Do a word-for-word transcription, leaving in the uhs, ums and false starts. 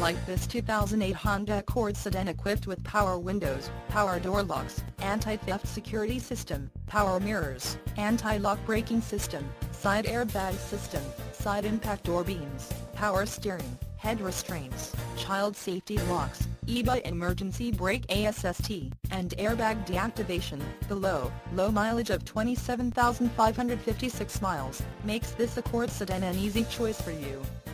like this two thousand eight Honda Accord sedan equipped with power windows, power door locks, anti-theft security system, power mirrors, anti-lock braking system, side airbag system, side impact door beams, power steering, head restraints, child safety locks, E B A emergency brake assist, and airbag deactivation. The low, low mileage of twenty-seven thousand five hundred fifty-six miles makes this Accord sedan an easy choice for you.